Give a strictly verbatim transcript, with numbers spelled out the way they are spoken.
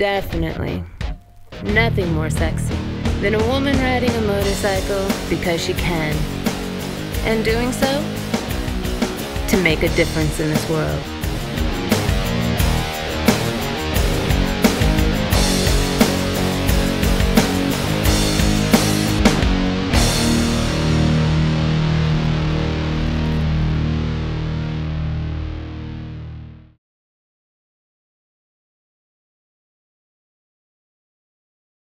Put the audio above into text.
Definitely nothing more sexy than a woman riding a motorcycle because she can, and doing so to make a difference in this world.